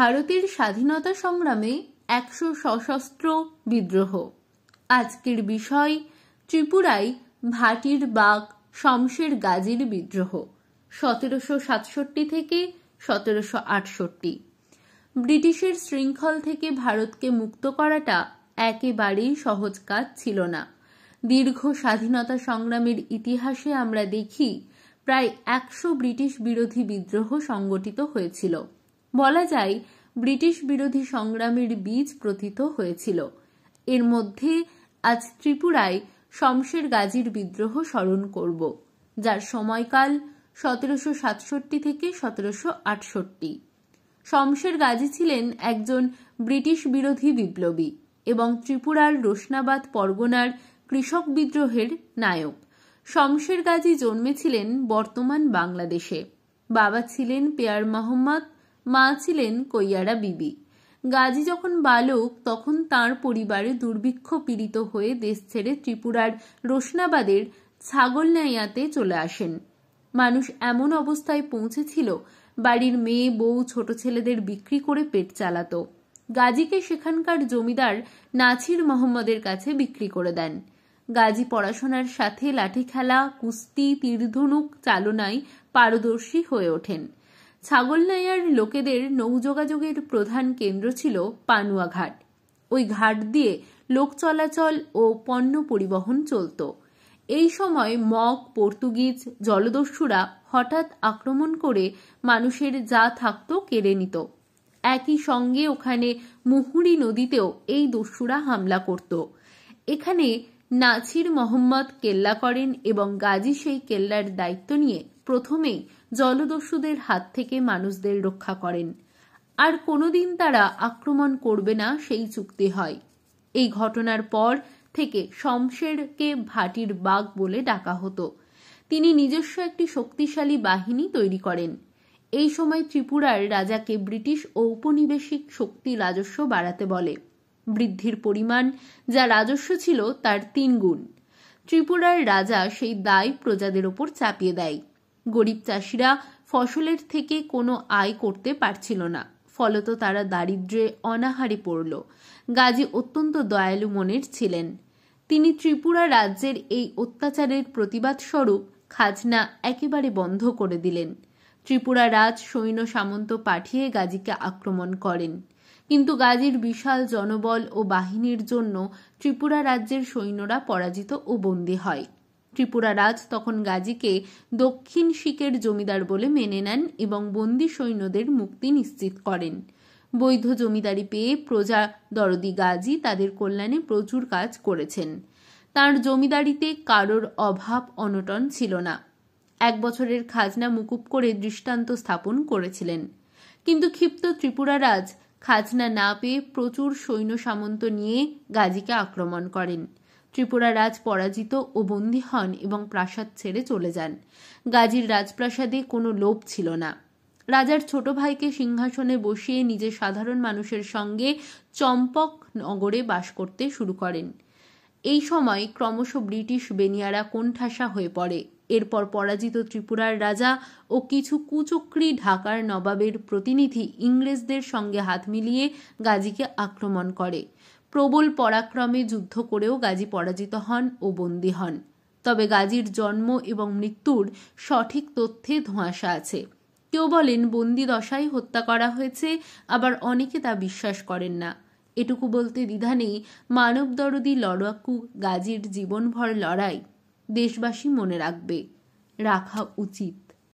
ভারতের স্বাধীনতা সংগ্রামে 100 সশস্ত্র বিদ্রোহ। আজকের বিষয় ত্রিপুরায় ভাটির বাগ শমশের গাজীর বিদ্রোহ 1767 থেকে 1768। ব্রিটিশের শৃঙ্খল থেকে ভারতকে মুক্ত করাটা একেবারেই সহজ কাজ ছিল না। দীর্ঘ স্বাধীনতা সংগ্রামের ইতিহাসে আমরা দেখি প্রায় 100 ব্রিটিশ বিরোধী বিদ্রোহ সংগঠিত হয়েছিল। বলা যায় ব্রিটিশ বিরোধী সংগ্রামের বীজ প্রথিত হয়েছিল। এর মধ্যে আজ ত্রিপুরায় শমশের গাজীর বিদ্রোহ স্মরণ করব, যার সময়কাল 1767 থেকে 1768। শমশের গাজী ছিলেন একজন ব্রিটিশ বিরোধী বিপ্লবী এবং ত্রিপুরার রোশনাবাদ পরগনার কৃষক বিদ্রোহের নায়ক। শমশের গাজী জন্মেছিলেন বর্তমান বাংলাদেশে। বাবা ছিলেন পেয়ার মোহাম্মদ, মা ছিলেন কৈয়ারা বিবি। গাজী যখন বালক তখন তাঁর পরিবারে দুর্ভিক্ষ পীড়িত হয়ে দেশ ছেড়ে ত্রিপুরার রোশনাবাদের ছাগলনাইয়াতে চলে আসেন। মানুষ এমন অবস্থায় পৌঁছেছিল বাড়ির মেয়ে বউ ছোট ছেলেদের বিক্রি করে পেট চালাতো। গাজীকে সেখানকার জমিদার নাছির মোহাম্মদের কাছে বিক্রি করে দেন। গাজী পড়াশোনার সাথে লাঠি খেলা, কুস্তি, তীরধনুক চালনায় পারদর্শী হয়ে ওঠেন। ছাগলনাইয়ার লোকেদের নৌযোগাযোগের প্রধান কেন্দ্র ছিল পানুয়া ঘাট। ওই ঘাট দিয়ে লোক চলাচল ও পণ্য পরিবহন চলত। এই সময় মগ, পর্তুগিজ, জলদস্যুরা হঠাৎ আক্রমণ করে মানুষের যা থাকত কেড়ে নিত। একই সঙ্গে ওখানে মুহুরী নদীতেও এই দস্যুরা হামলা করত। এখানে নাছির মোহাম্মদ কেল্লা করেন এবং গাজী সেই কেল্লার দায়িত্ব নিয়ে প্রথমেই জলদস্যুদের হাত থেকে মানুষদের রক্ষা করেন। আর কোনোদিন তারা আক্রমণ করবে না সেই চুক্তি হয়। এই ঘটনার পর থেকে শমশেরকে ভাটির বাগ বলে ডাকা হতো। তিনি নিজস্ব একটি শক্তিশালী বাহিনী তৈরি করেন। এই সময় ত্রিপুরার রাজাকে ব্রিটিশ ঔপনিবেশিক শক্তি রাজস্ব বাড়াতে বলে। বৃদ্ধির পরিমাণ যা রাজস্ব ছিল তার 3 গুণ। ত্রিপুরার রাজা সেই দায় প্রজাদের ওপর চাপিয়ে দেয়। গরিব চাষিরা ফসলের থেকে কোনো আয় করতে পারছিল না, ফলত তারা দারিদ্র্যে অনাহারে পড়ল। গাজী অত্যন্ত দয়ালু মনের ছিলেন। তিনি ত্রিপুরা রাজ্যের এই অত্যাচারের প্রতিবাদ স্বরূপ খাজনা একেবারে বন্ধ করে দিলেন। ত্রিপুরা রাজ সৈন্য সামন্ত পাঠিয়ে গাজীকে আক্রমণ করেন, কিন্তু গাজীর বিশাল জনবল ও বাহিনীর জন্য ত্রিপুরা রাজ্যের সৈন্যরা পরাজিত ও বন্দী হয়। ত্রিপুরা রাজ তখন গাজীকে দক্ষিণ শিকের জমিদার বলে মেনে নেন এবং বন্দী সৈন্যদের মুক্তি নিশ্চিত করেন। বৈধ জমিদারি পেয়ে প্রজা দরদি গাজী তাদের কল্যাণে প্রচুর কাজ করেছেন। তাঁর জমিদারিতে কারোর অভাব অনটন ছিল না। 1 বছরের খাজনা মুকুব করে দৃষ্টান্ত স্থাপন করেছিলেন। কিন্তু ক্ষিপ্ত ত্রিপুরা রাজ খাজনা না পেয়ে প্রচুর সৈন্য সামন্ত নিয়ে গাজীকে আক্রমণ করেন। ত্রিপুরা রাজ পরাজিত ও বন্দী হন এবং প্রাসাদ ছেড়ে চলে যান। গাজীর রাজপ্রাসাদে কোনো লোভ ছিল না। রাজার ছোট ভাইকে সিংহাসনে বসিয়ে নিজে সাধারণ মানুষের সঙ্গে চম্পক নগরে বাস করতে শুরু করেন। এই সময় ক্রমশ ব্রিটিশ বেনিয়ারা কোণঠাসা হয়ে পড়ে। এরপর পরাজিত ত্রিপুরার রাজা ও কিছু কুচক্রী ঢাকার নবাবের প্রতিনিধি ইংরেজদের সঙ্গে হাত মিলিয়ে গাজীকে আক্রমণ করে। প্রবল পরাক্রমে যুদ্ধ করেও গাজী পরাজিত হন ও বন্দী হন। তবে গাজীর জন্ম এবং মৃত্যুর সঠিক তথ্যে ধোঁয়াশা আছে। কেউ বলেন বন্দী দশায় হত্যা করা হয়েছে, আবার অনেকে তা বিশ্বাস করেন না। এটুকু বলতে দ্বিধা নেই, মানবদরদী লড়াকু গাজীর জীবনভর লড়াই দেশবাসী মনে রাখবে, রাখা উচিত।